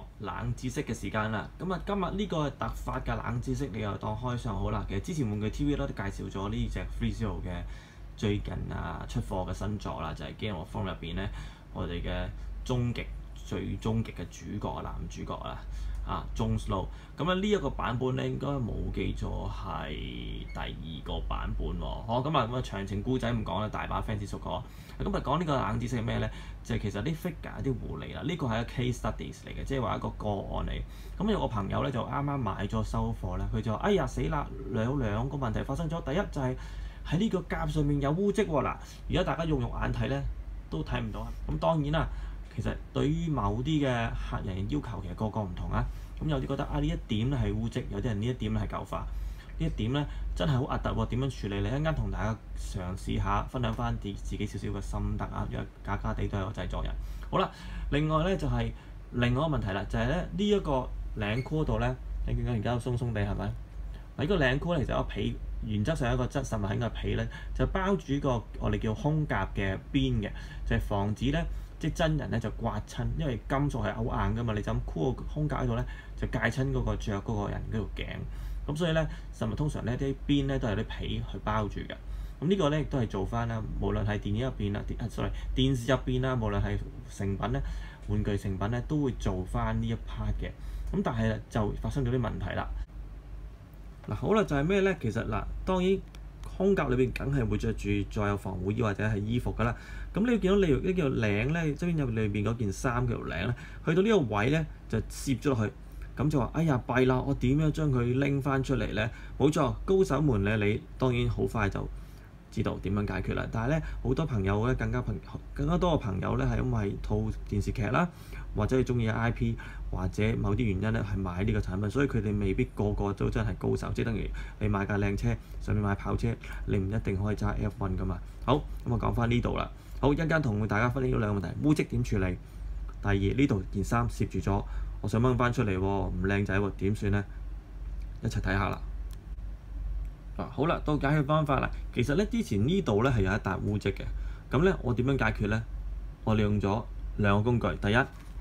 冷知識嘅時間啦。咁啊，今日呢個突發嘅冷知識，你又當開箱好啦。其實之前玩具 TV 都介紹咗呢隻 FreeZero 嘅最近出貨嘅新作啦，就係《Game of Thrones》入邊咧，我哋嘅最終極嘅主角男主角啦。Jon Snow，咁呢一個版本咧應該冇記錯係第2個版本喎。好，咁詳情故仔唔講啦，大把 fans 熟講。咁講呢個冷知識係咩咧？就係其實啲 figure 啲狐狸啦，呢個係一個 case studies 嚟嘅，即係話一個個案嚟。咁有個朋友咧就啱啱買咗收貨咧，佢就話：哎呀死啦！有兩個問題發生咗。第一就係喺呢個甲上面有污跡喎。嗱，而家大家用肉眼睇咧都睇唔到。咁當然啦。其實對於某啲嘅客人要求其實個唔同啊，咁有啲覺得呢一點咧係污跡，有啲人呢一點咧係舊化，呢一點咧真係好核突喎，點樣處理？你一陣間同大家嘗試下分享翻自己少少嘅心得啊，因為假地都係個製作人。好啦，另外咧就係另外一個問題啦，就係咧呢一個領箍度咧，你見到而家鬆鬆地係咪？呢個領箍咧其實有皮，原則上一個質實物喺個皮咧，就包住個我哋叫胸甲嘅邊嘅，就係防止咧。即真人咧就刮親，因為金屬係好硬噶嘛，你就咁箍個胸甲喺度咧，就戒親嗰個著嗰個人嗰條頸。咁所以咧，實物通常咧啲邊咧都係啲皮去包住嘅。咁呢個咧亦都係做翻啦，無論係電影入邊啦，電視入邊啦，無論係成品咧，玩具成品咧，都會做翻呢一 part 嘅。咁但係就發生咗啲問題啦。嗱好啦，就係咩咧？其實嗱，當然。胸甲裏邊梗係會着住再有防護衣或者係衣服㗎啦。咁你見到呢條領咧，側邊有裏邊嗰件衫條領咧，去到呢個位咧就攝咗落去，咁就話：哎呀弊啦！我點樣將佢拎翻出嚟咧？冇錯，高手們咧，你當然好快就知道點樣解決啦。但係咧，好多朋友咧更加多嘅朋友咧係因為套電視劇啦，或者係中意 IP， 或者某啲原因咧係買呢個產品，所以佢哋未必個個都真係高手。即係等於你買架靚車，上面買跑車，你唔一定可以揸 F1 噶嘛。好，咁我講翻呢度啦。好，一陣間同大家分析咗兩個問題：污跡點處理？第二，呢度件衫攝住咗，我想掹翻出嚟喎，唔靚仔喎，點算咧？一齊睇下啦。好啦，到解決方法啦。其實咧，之前呢度咧係有一笪污跡嘅。咁咧，我點樣解決咧？我利用咗兩個工具。第一，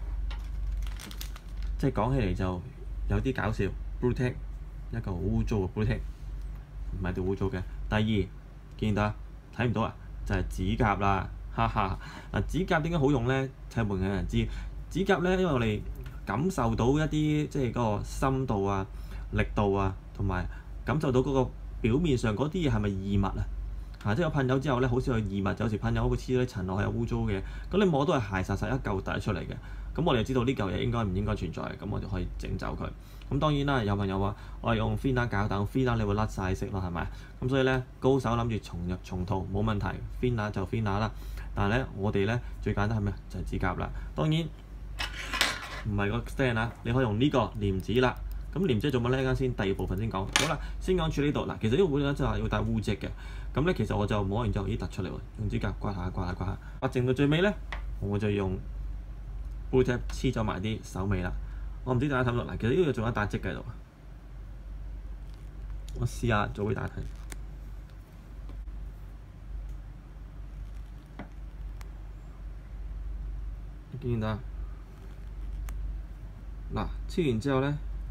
即係講起嚟就有啲搞笑 ，Blu-Tack 一個好污糟嘅 Blu-Tack， 唔係條污糟嘅。第二，見到睇唔到啊？就係指甲啦，哈哈。嗱，指甲點解好用咧？睇門嘅人知。指甲咧，因為我哋感受到一啲即係嗰個深度啊、力度啊，同埋感受到嗰個表面上嗰啲嘢係咪異物啊？即係我噴油之後咧，好少有異物，有時噴油會黐咗啲塵落去，有污糟嘅。咁你摸到係鞋實實一嚿突出嚟嘅。咁我哋就知道呢嚿嘢應該唔應該存在，咁我就可以整走佢。咁當然啦，有朋友話我係用 thinner 搞，但 thinner 你會甩晒色咯，係咪？咁所以咧，高手諗住重入重套冇問題 ，thinner 就 thinner 啦。但係咧，我哋咧最簡單係咩？就係指甲啦。當然唔係個 stand 啊，你可以用呢個黏紙啦。咁黏紙做乜咧？啱先第二部分先講。好啦，先講處理呢度嗱。其實呢個碗咧就係要帶污跡嘅。咁咧其實我就摸完之後已經突出嚟喎，用指甲刮下刮下刮下，刮淨到最尾咧，我就用 Blu-Tack 黐咗埋啲手尾啦。我唔知大家睇唔到嗱，其實呢度仲有一笪跡喺度。我試下做俾大家睇。見唔見到啊？嗱，黐完之後咧，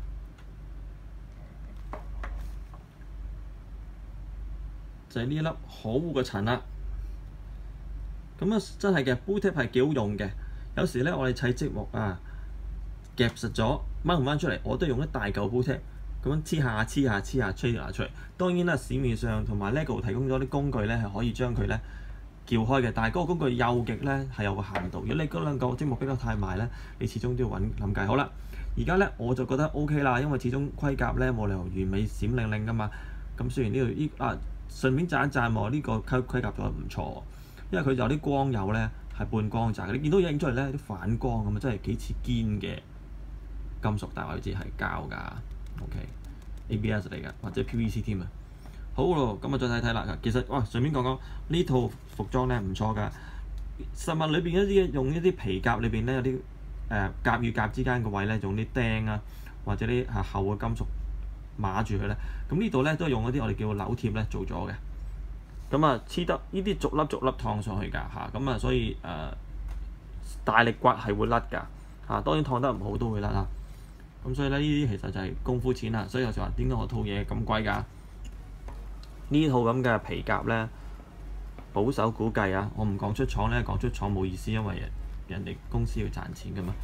就係呢一粒可惡嘅塵啦。咁啊，真係嘅 Blu-Tack 係幾好用嘅。有時咧，我哋砌積木啊，夾實咗掹唔翻出嚟，我都用一大嚿 Blu-Tack 咁樣黐下吹下出嚟。當然啦，市面上同埋 LEGO 提供咗啲工具咧，係可以將佢咧撬開嘅。但係嗰個工具幼極咧係有個限度。如果你嗰兩嚿積木比較太埋咧，你始終都要諗計。好啦，而家咧我就覺得 OK 啦，因為始終盔甲咧冇理由完美閃靈靈噶嘛。咁雖然呢度順便讚一讚喎，呢個盔甲做得唔錯，因為佢有啲光油咧係半光澤嘅，你見到影出嚟咧啲反光咁啊，真係幾似堅嘅金屬，但係我哋知係膠㗎。OK，ABS 嚟㗎，或者 PVC 添啊。好咯，咁啊再睇睇啦。其實順便講講呢套服裝咧唔錯㗎。實物裏邊用一啲皮夾裏邊咧有啲甲與甲之間嘅位咧用啲釘啊，或者啲厚嘅金屬碼住佢咧。咁呢度咧都係用一啲我哋叫扭貼咧做咗嘅。咁啊黐得呢啲逐粒燙上去㗎嚇。咁啊所以大力刮係會甩㗎。 當然燙得唔好都會甩啦。咁所以咧，呢啲其實就係功夫錢啦。所以有時話點解我套嘢咁貴㗎？呢套咁嘅皮夾咧，保守估計啊，我唔講出廠咧，講出廠冇意思，因為人哋公司要賺錢㗎嘛。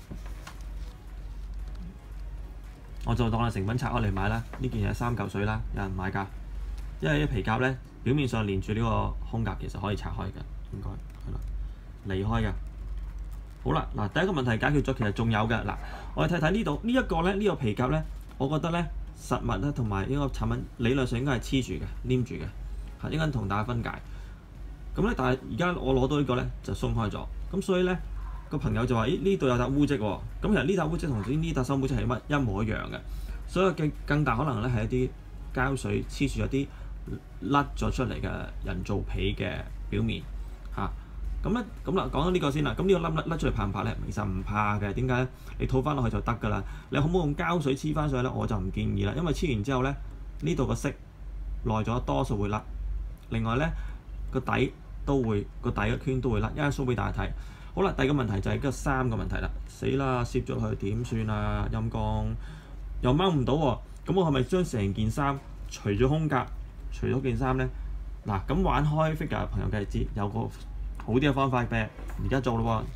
我就當係成品拆開嚟買啦。呢件嘢3嚿水啦，有人買㗎。因為啲皮夾咧，表面上連住呢個胸甲，其實可以拆開㗎，應該係啦，離開㗎。好啦，嗱，第一個問題解決咗，其實仲有嘅。嗱，我哋睇睇呢度呢一個咧，呢個皮夾咧，我覺得咧實物咧同埋呢個產品理論上應該係黐住嘅，黏住嘅，係應該同大家分解。咁咧，但係而家我攞到呢個咧就鬆開咗，咁所以咧個朋友就話：咦，呢度有笪污跡喎。咁其實呢笪污跡同呢笪收污跡係乜一模一樣嘅，所以更大可能咧係一啲膠水黐住咗啲甩咗出嚟嘅人造皮嘅表面嚇。咁啦，講咗呢個先啦。咁呢個甩出嚟怕唔怕咧？其實唔怕嘅。點解咧？你套翻落去就得㗎啦。你可唔可以用膠水黐翻上去咧？我就唔建議啦，因為黐完之後咧，呢度個色耐咗多數會甩。另外咧，個底嘅圈都會甩。一陣 show 俾大家睇。好啦，第二個問題就係個衫嘅問題啦。死啦，攝咗落去點算啊？陰公又掹唔到喎。咁我係咪將成件衫除咗胸甲，除咗件衫咧？嗱，咁玩開 figure 嘅朋友梗係知有個好啲嘅方法嘅，而家做咯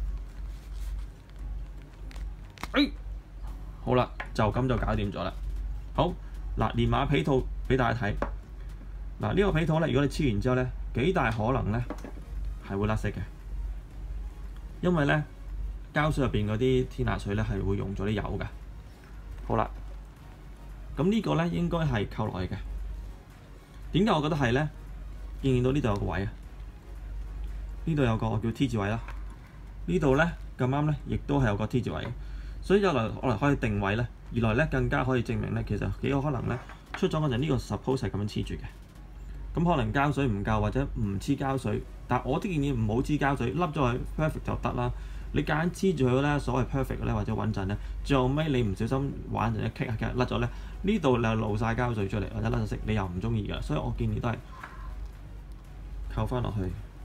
喎。好啦，就咁就搞掂咗啦。好嗱，連埋皮套俾大家睇。嗱，呢個皮套咧，如果你黐完之後咧，幾大可能咧係會甩色嘅，因為咧膠水入邊嗰啲天拿水咧係會溶咗啲油嘅。好啦，咁呢個咧應該係扣落去嘅。點解我覺得係咧？見唔見到呢度有個位啊？呢度有個叫 T 字位啦，呢度咧咁啱咧，亦都係有個 T 字位，所以一來我嚟可以定位咧，二來咧更加可以證明咧，其實幾有可能咧出咗嗰陣呢個 suppose 係咁樣黐住嘅，咁可能膠水唔夠或者唔黐膠水，但我啲建議唔好黐膠水，笠咗佢 perfect 就得啦。你夾硬黐住佢咧，所謂 perfect 咧或者穩陣咧，最後尾你唔小心玩就一棘甩咗咧，呢度又露晒膠水出嚟或者甩咗色，你又唔中意㗎，所以我建議都係扣翻落去。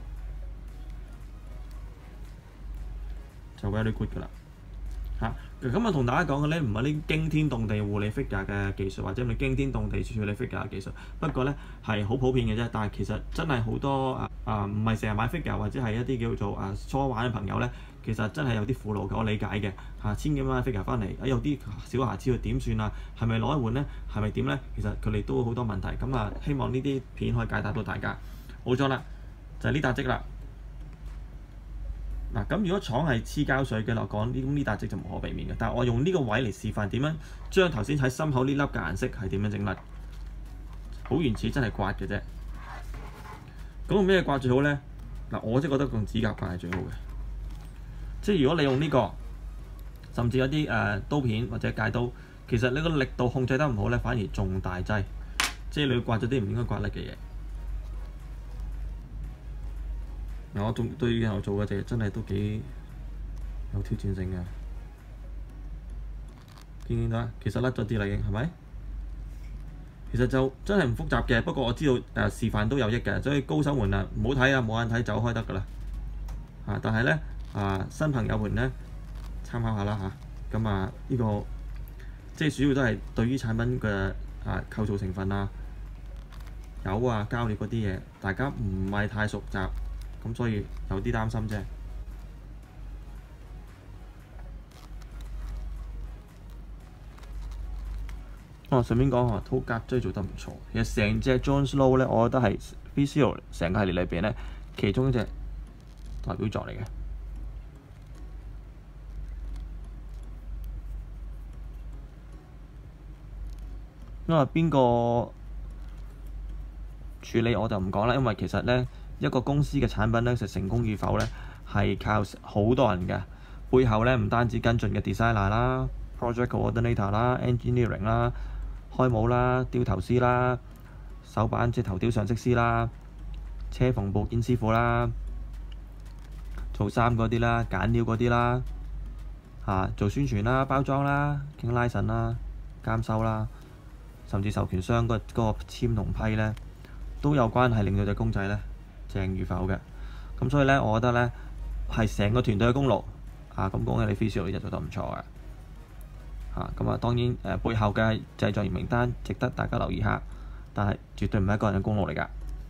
就 very good 㗎啦嚇。咁同大家講嘅咧，唔係啲驚天動地護理 figure 嘅技術，或者你驚天動地處理 figure 嘅技術。不過咧係好普遍嘅啫。但係其實真係好多唔係成日買 figure 或者係一啲叫做初玩嘅朋友咧，其實真係有啲苦惱嘅。我理解嘅嚇，千幾蚊 figure 翻嚟，有啲小瑕疵佢點算啊？係咪攞去換咧？係咪點咧？其實佢哋都好多問題。咁希望呢啲片可以解答到大家。好咗啦，就係呢笪跡啦。嗱，咁如果廠係黐膠水嘅，我講呢笪跡就無可避免嘅。但係我用呢個位嚟示範點樣將頭先喺心口呢粒嘅顏色係點樣整甩，好原始，真係刮嘅啫。咁用咩刮最好咧？嗱，我即係覺得用指甲刮係最好嘅。即係如果你用呢個，甚至有啲刀片或者戒刀，其實你個力度控制得唔好咧，反而仲大劑。即係你要刮咗啲唔應該刮甩嘅嘢。我仲對以後做嘅就真係都幾有挑戰性嘅。見唔見到啊？其實甩咗啲啦，已經係咪？其實就真係唔複雜嘅，不過我知道示範都有益嘅，所以高手們唔好睇啊，冇眼睇走開得㗎啦。但係咧新朋友們咧參考下啦嚇。咁呢個即係主要都係對於產品嘅構造成分油膠料嗰啲嘢，大家唔係太熟習。咁所以有啲擔心啫。順便講下，套甲追做得唔錯。其實成隻 Jon Snow 咧，我覺得係 Visual 成個系列裏邊咧，其中一隻代表作嚟嘅。因為邊個處理我就唔講啦，因為其實咧。一個公司嘅產品咧，成功與否咧，係靠好多人嘅背後咧，唔單止跟進嘅 designer 啦、project coordinator 啦、engineering 啦、開模啦、雕頭師啦、手板即係頭雕上色師啦、車縫部件師傅啦、做衫嗰啲啦、揀料嗰啲啦、做宣傳啦、包裝啦、傾拉神啦、監修啦，甚至授權商嗰個簽同批咧，都有關係令到隻公仔咧正與否嘅。咁所以咧，我覺得咧係成個團隊嘅功勞咁講緊你 3CL 呢隻做得唔錯嘅。咁啊當然背後嘅製作員名單值得大家留意下，但係絕對唔係一個人嘅功勞嚟㗎。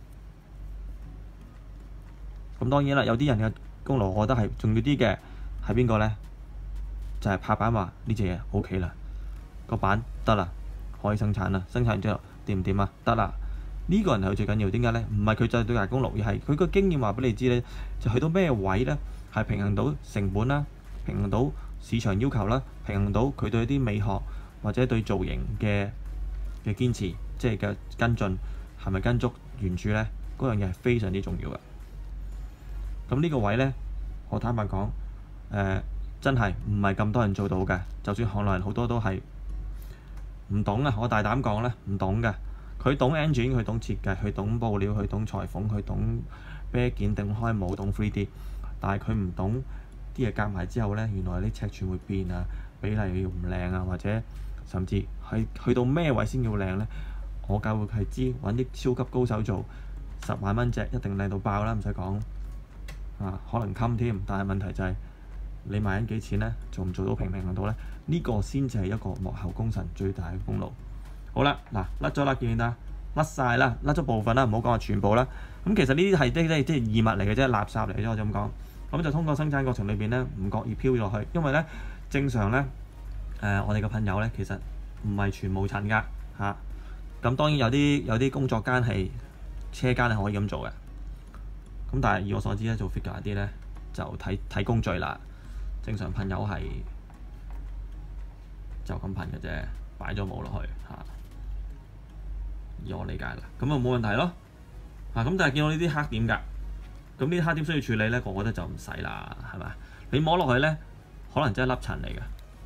咁當然啦，有啲人嘅功勞，我覺得係重要啲嘅，係邊個呢？就係拍板話呢隻嘢 OK 啦，個板得啦，可以生產啦，生產完之後掂唔掂啊？得啦，呢個人係最緊要。點解呢？唔係佢就係對大功勞，而係佢個經驗話俾你知呢，就去到咩位呢？係平衡到成本啦，平衡到市場要求啦，平衡到佢對一啲美學或者對造型嘅堅持，即係嘅跟進係咪跟足原著呢？嗰樣嘢係非常之重要嘅。咁呢個位呢，我坦白講，真係唔係咁多人做到嘅。就算行內人好多都係唔懂啊！我大膽講咧，唔懂嘅。佢懂 engine， 佢懂設計，佢懂布料，佢懂裁縫，佢懂啤件、懂開模、懂 3D， 但係佢唔懂啲嘢夾埋之後呢，原來啲尺寸會變啊，比例唔靚啊，或者甚至係去到咩位先叫靚呢？我教會係知揾啲超級高手做，10萬蚊隻一定靚到爆啦，唔使講。可能襟添，但係問題就係你賣緊幾錢呢？做唔做到平衡到呢？呢個先至係一個幕後功臣最大嘅功勞。好啦，甩咗啦，見唔見啊？甩晒啦，甩咗部分啦，唔好講話全部啦。咁其實呢啲係即係異物嚟嘅啫，垃圾嚟嘅啫，我就咁講。咁就通過生產過程裏邊呢，唔覺意飄落去，因為呢，正常呢，我哋嘅噴油呢，其實唔係全無塵㗎嚇。咁當然有啲工作間係車間係可以咁做嘅。咁但係以我所知咧，做 figure 啲咧就睇工序啦。正常噴油係就咁噴嘅啫，擺咗冇落去嚇。以我理解啦，咁啊冇問題咯。咁但係見到呢啲黑點㗎，咁呢啲黑點需要處理咧，我覺得就唔使啦，係咪？你摸落去咧，可能真係粒塵嚟嘅。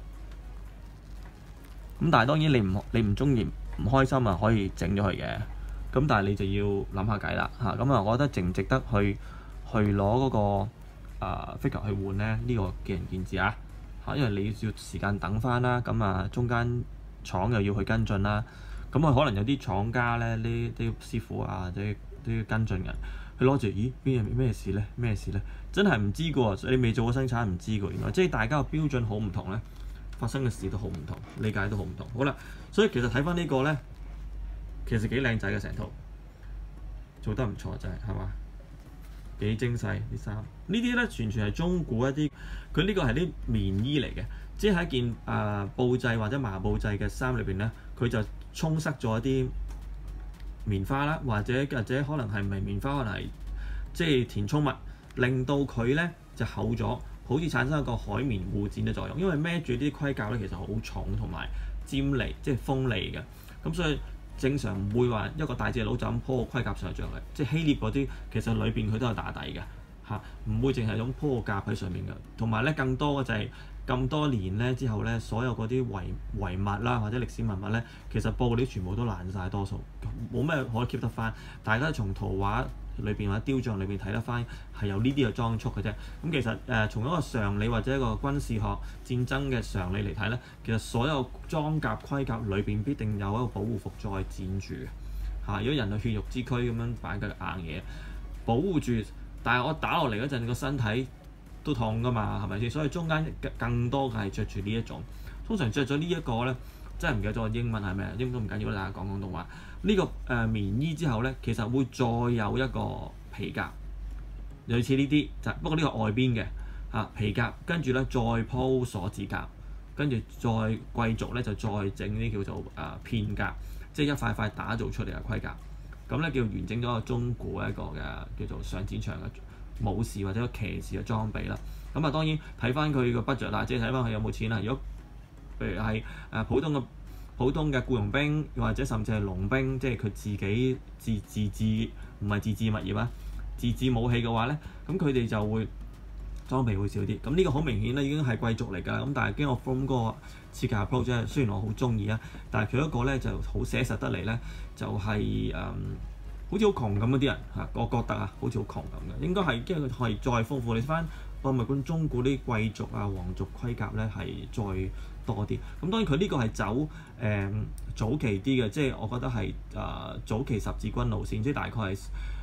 咁但係當然你唔中意唔開心啊，可以整咗佢嘅。咁但係你就要諗下計啦嚇，咁我覺得值唔值得去攞嗰個figure 去換咧？呢個見仁見智啊嚇，因為你要時間等翻啦，咁中間廠又要去跟進啦，咁可能有啲廠家咧，呢啲師傅啊或者啲跟進人，佢攞住咦咩事咧？咩事咧？真係唔知㗎喎，你未做過生產唔知㗎，原來即係大家嘅標準好唔同咧，發生嘅事都好唔同，理解都好唔同。好啦，所以其實睇翻呢個咧。其實幾靚仔嘅成套，做得唔錯真係嘛？幾精細啲衫，呢啲咧完全係中古一啲，佢呢個係啲棉衣嚟嘅，即係一件布製或者麻布製嘅衫裏邊咧，佢就充塞咗一啲棉花啦，或者可能係唔係棉花，可能係即係填充物，令到佢咧就厚咗，好似產生一個海綿護墊嘅作用。因為孭住啲盔甲咧，其實好重同埋尖利，即係鋒利嘅，咁所以。正常唔會話一個大隻佬就咁鋪個盔甲上去着嘅，即係希臘嗰啲其實裏邊佢都有打底嘅嚇，唔會淨係咁鋪個甲喺上面嘅。同埋咧，更多嘅就係咁多年咧之後咧，所有嗰啲遺物啦或者歷史文物咧，其實布料全部都爛晒，多數冇咩可以 keep 得翻。大家從圖畫裏邊或者雕像裏邊睇得翻係有呢啲嘅裝束嘅啫。咁其實從一個常理或者一個軍事學戰爭嘅常理嚟睇咧，其實所有裝甲盔甲裏邊必定有一個保護服再墊住嚇。如果人類血肉之軀咁樣擺個硬嘢保護住，但係我打落嚟嗰陣個身體都痛㗎嘛，係咪先？所以中間更多嘅係着住呢一種。通常着咗呢一個咧，真係唔記得咗英文係咩？英文都唔緊要啦，大家講廣東話。呢個棉衣之後咧，其實會再有一個皮甲，類似呢啲就不過呢個外邊嘅皮甲，跟住咧再鋪鎖子甲，跟住再貴族咧就再整啲叫做片甲，即係一塊塊打造出嚟嘅盔甲。咁咧叫完整咗個中古一個嘅叫做上戰場嘅武士或者騎士嘅裝備啦。咁當然睇翻佢個 budget 啦，即係睇翻佢有冇錢啦。如果譬如係普通嘅僱傭兵，或者甚至係農兵，即係佢自己自製唔係自製物業啊，自製武器嘅話咧，咁佢哋就會裝備會少啲。咁呢個好明顯咧，已經係貴族嚟㗎。咁但係經過 From 嗰個設計 approach 咧，雖然我好中意啊，但係佢一個咧就好寫實得嚟咧，就係好似好窮咁嗰啲人嚇，我覺得好似好窮咁嘅。應該係因為佢係再豐富，你翻博物館中古啲貴族皇族盔甲咧係再多啲。咁當然佢呢個係走早期啲嘅，即係我覺得係早期十字軍路線，即係大概係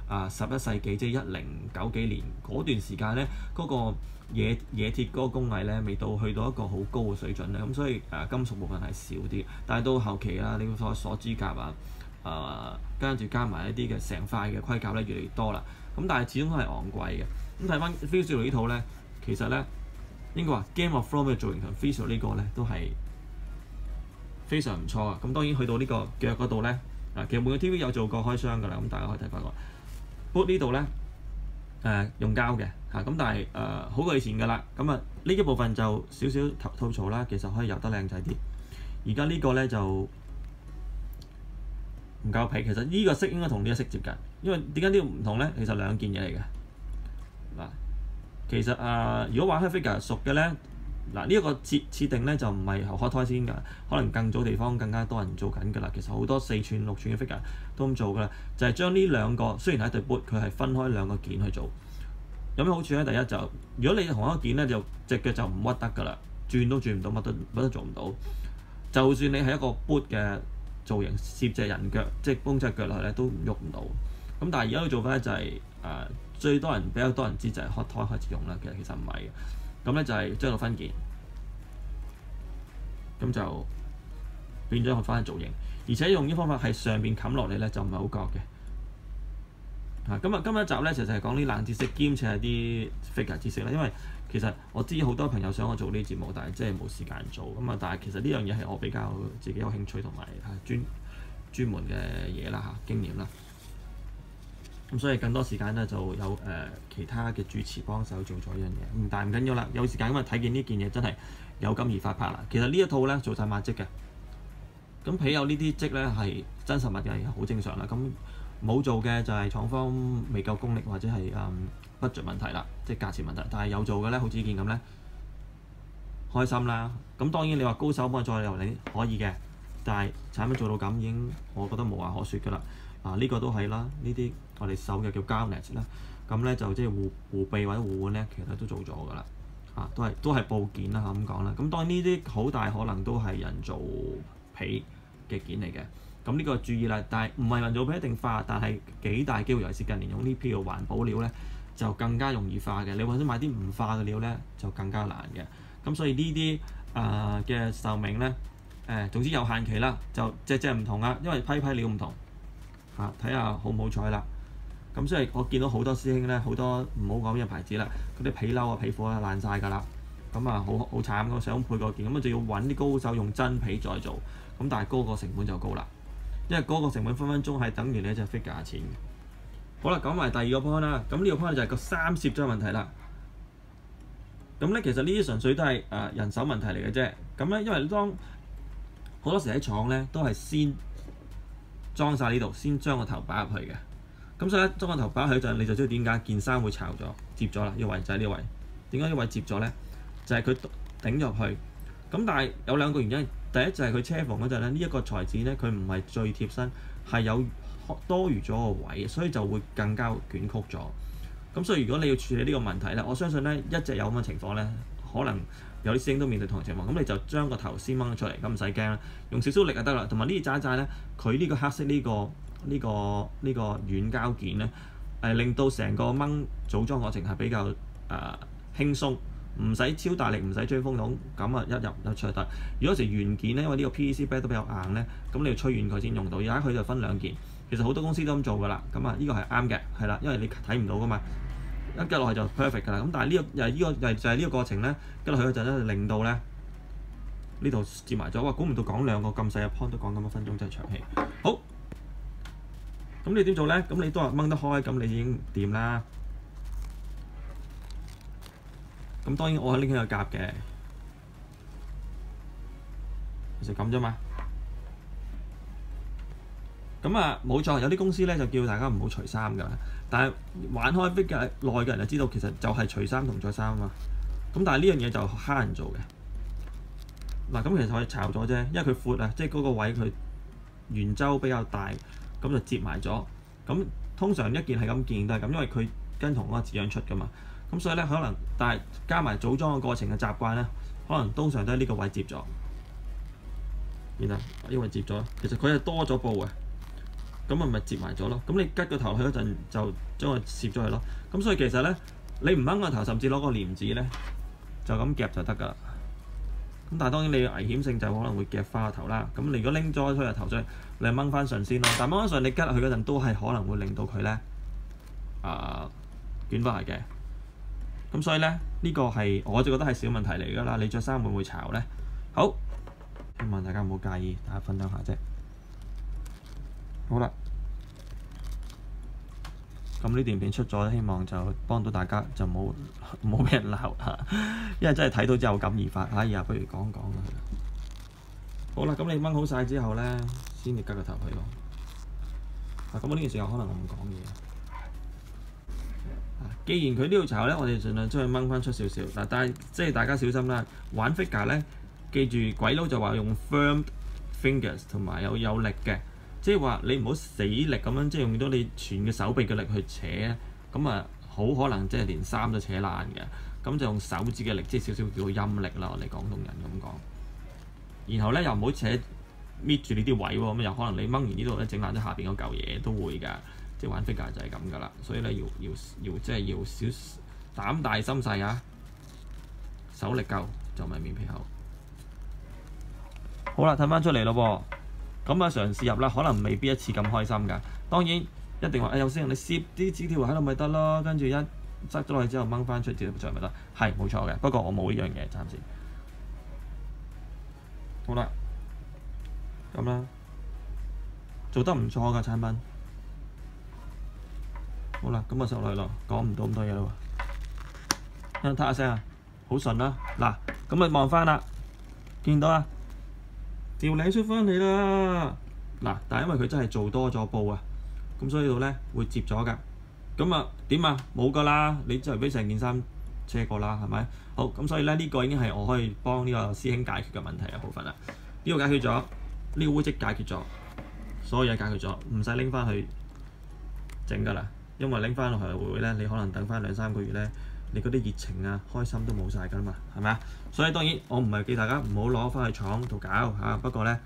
11世紀即係1090幾年嗰段時間咧，嗰個冶鐵嗰個工藝咧未到去到一個好高嘅水準咧，咁所以金屬部分係少啲。但係到後期啦，你所鎖支甲跟住加埋一啲嘅成塊嘅盔甲咧越嚟越多啦。咁但係始終都係昂貴嘅。咁睇翻 Freezer 呢套咧，其實咧應該話 Game of Thrones 嘅造型同 Freezer 呢個咧都係非常唔錯啊！咁當然去到呢個腳嗰度咧，其實每個 TV 有做過開箱㗎啦，咁大家可以睇翻個 boot 呢度咧用膠嘅嚇，咁但係好過以前㗎啦。咁呢一部分就少少吐槽啦，其實可以油得靚仔啲。而家呢個咧就唔夠皮，其實呢個色應該同呢個色接近，因為點解呢個唔同咧？其實兩件嘢嚟嘅嗱。其實如果玩開 figure 熟嘅咧。呢一個設定咧就唔係開胎先㗎，可能更早地方更加多人做緊㗎啦。其實好多4寸、6寸嘅 figure 都咁做㗎啦，就係將呢兩個雖然係一對 boot，佢係分開兩個件去做。有咩好處咧？第一就如果你同一個件咧，就隻腳就唔屈得㗎啦，轉都轉唔到，乜都做唔到。就算你係一個 boot 嘅造型，攝隻人腳，即係幫隻腳落去咧，都喐唔到。咁但係而家嘅做法咧就係比較多人知就係開胎開始用啦。其實唔係嘅。咁咧就係將佢分件，咁就變咗佢翻去造型，而且用呢方法係上邊冚落嚟咧就唔係好覺嘅。今一集咧其實係講啲冷知識兼且係啲 figure 知識啦，因為其實我知好多朋友想我做呢啲節目，但係即係冇時間做但係其實呢樣嘢係我比較自己有興趣同埋專門嘅嘢啦經驗啦。咁所以更多時間咧就有其他嘅主持幫手做咗呢樣嘢，但係唔緊要啦，有時間咁睇見呢件嘢真係有感而發拍啦。其實呢一套咧做晒抹跡嘅，咁皮有呢啲跡咧係真實物嘅，好正常啦。咁冇做嘅就係廠方未夠功力或者係budget問題啦，即係價錢問題。但係有做嘅咧，好似呢件咁咧，開心啦。咁當然你話高手幫我再由你可以嘅，但係產品做到咁已經我覺得無話可説㗎啦。呢個都係啦，呢啲我哋手嘅叫 garnet 啦，咁咧就即係護臂或者護腕咧，其實都做咗㗎啦，都係部件啦咁講啦。咁當然呢啲好大可能都係人造皮嘅件嚟嘅，咁呢個注意啦。但係唔係人造皮一定化，但係幾大機會尤其是近年用呢啲嘅環保料咧，就更加容易化嘅。你或者買啲唔化嘅料咧，就更加難嘅。咁所以呢啲嘅壽命咧，總之有限期啦，就隻唔同啊，因為批料唔同。睇下好唔好彩啦。咁所以我見到好多師兄咧，好多唔好講咩牌子啦，嗰啲皮褸皮褲爛晒㗎啦。咁好慘㗎，想配個件咁就要揾啲高手用真皮再做。咁但係嗰個成本就高啦，因為嗰個成本分鐘係等於你一隻 figure 價錢。好啦，講埋第二個 point 啦。咁呢個 point 就係個衫攝咗問題啦。咁咧其實呢啲純粹都係人手問題嚟嘅啫。咁咧因為當好多時喺廠咧都係先裝晒呢度，先將個頭擺入去嘅。咁所以咧，將個頭擺入去就你就知道點解件衫會巢咗、接咗啦。呢個位就係呢個位。點解呢個位接咗咧？就係佢頂入去。咁但係有兩個原因。第一就係佢車房嗰陣咧，呢一個材質咧，佢唔係最貼身，係有多餘咗個位，所以就會更加捲曲咗。咁所以如果你要處理呢個問題咧，我相信咧一直有咁嘅情況咧，可能有啲師兄都面對同樣情況。咁你就將個頭先掹咗出嚟，咁唔使驚啦，用少少力就得啦。同埋呢啲渣渣咧，佢呢個黑色呢個軟膠件咧，令到成個掹組裝過程係比較輕鬆，唔使超大力，唔使追風筒，咁一入就出得。如果成原件咧，因為呢個 PVC back 都比較硬咧，咁你要吹軟佢先用到。而家佢就分兩件，其實好多公司都咁做㗎啦。咁呢個係啱嘅，係啦，因為你睇唔到㗎嘛，一吉落去就 perfect 㗎啦。咁但係就係呢個過程咧，吉落去嗰陣咧，令到咧呢度接埋咗。哇！估唔到講兩個咁細嘅 point 都講咁多分鐘，真係長氣。好，咁你點做咧？咁你都話掹得開，咁你已經掂啦。咁當然我係拎起個夾嘅，其實咁啫嘛。咁冇錯，有啲公司咧就叫大家唔好除衫㗎，但係玩開 figure 內嘅人就知道其實就係除衫同着衫啊嘛。咁但係呢樣嘢就蝦人做嘅。嗱，咁其實可以巢咗啫，因為佢闊啊，即係嗰個位佢圓周比較大，咁就接埋咗。咁通常一件係咁件都係咁，因為佢跟同嗰個字樣出㗎嘛。咁所以咧可能，但係加埋組裝嘅過程嘅習慣咧，可能通常都係呢個位接咗，然後呢個位接咗，其實佢係多咗布嘅。 咁咪接埋咗咯。咁你吉個頭去嗰陣就將佢攝咗去咯。咁所以其實咧，你唔掹個頭，甚至攞個簾子咧，就咁夾就得㗎啦。咁但係當然你危險性就可能會夾花個頭啦。咁你如果拎咗出個頭出去，你掹翻順先咯。但係掹翻順你吉落去嗰陣都係可能會令到佢咧捲翻嚟嘅。咁所以咧呢個係我就覺得係小問題嚟㗎啦。你着衫會唔會巢咧？好，希望大家唔好介意，大家分享下啫。好啦，咁呢段片出咗，希望就幫到大家，就冇俾人鬧嚇，因為真係睇到之後有感而發。哎呀，不如講講啦。好啦，咁你掹好晒之後咧，先至吉個頭去咯。咁我呢件時候可能我唔講嘢。既然佢呢度巢咧，我哋盡量將佢掹翻出少少嗱，但係即係大家小心啦。玩 figure 咧，記住鬼佬就話用 firm fingers 同埋有力嘅。即係話你唔好死力咁樣，即係用到你全嘅手臂嘅力去扯咧，咁啊好可能即係連衫都扯爛嘅。咁就用手指嘅力，即係少少叫做陰力啦。我哋廣東人咁講。然後咧又唔好扯搣住你啲位喎，咁又可能你掹完呢度咧整爛咗下邊嗰嚿嘢都會㗎。即係玩 figure 就係咁㗎啦。所以咧要即係要少膽大心細啊，手力夠就咪面皮厚。好啦，睇翻出嚟咯噃。咁啊，嘗試入啦，可能未必一次咁開心㗎。當然一定話有先，你攝啲紙條喺度咪得咯，跟住一塞咗落去之後掹翻出紙條出嚟咪得。係冇錯嘅，不過我冇呢樣嘢暫時。好啦，咁啦，做得唔錯㗎產品。好啦，咁啊上落去咯，講唔到咁多嘢咯喎。聽下聲啊，好順啦。嗱，咁啊望翻啦，見到啊？條領出翻嚟啦！嗱，但係因為佢真係做多咗布啊，咁所以度咧會接咗㗎。咁啊點啊？冇㗎啦！你就係俾成件衫車過啦，係咪？好，咁所以咧呢個已經係我可以幫呢個師兄解決嘅問題嘅部分啦。呢個解決咗，呢個污跡解決咗，所有嘢解決咗，唔使拎翻去整㗎啦。因為拎翻落去會咧，你可能等翻2-3個月咧。你嗰啲熱情啊、開心都冇晒㗎嘛，係咪啊？所以當然我唔係叫大家唔好攞翻去廠度搞嚇，不過咧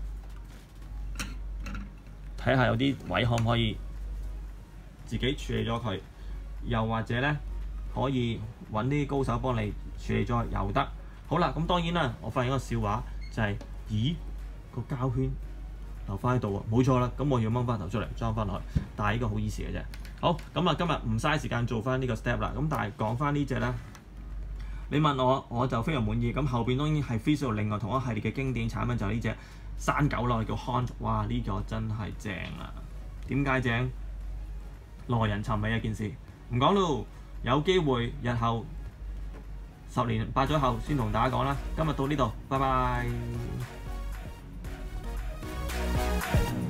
睇下有啲位可唔可以自己處理咗佢，又或者咧可以揾啲高手幫你處理咗又得。好啦，咁當然啦，我發現一個笑話就係，咦個膠圈留翻喺度喎，冇錯啦，咁我要掹翻頭出嚟裝翻落去，但係呢個好 easy 嘅啫。好，咁啊，今日唔嘥時間做翻呢個 step 啦。咁但係講翻呢隻咧，你問我就非常滿意。咁後邊當然係 Freezel 另外同一系列嘅經典產品就係呢隻山狗啦，叫 Haunch。哇，呢個真係正啊！點解正？耐人尋味一件事。唔講咯，有機會日後10年8載後先同大家講啦。今日到呢度，拜拜。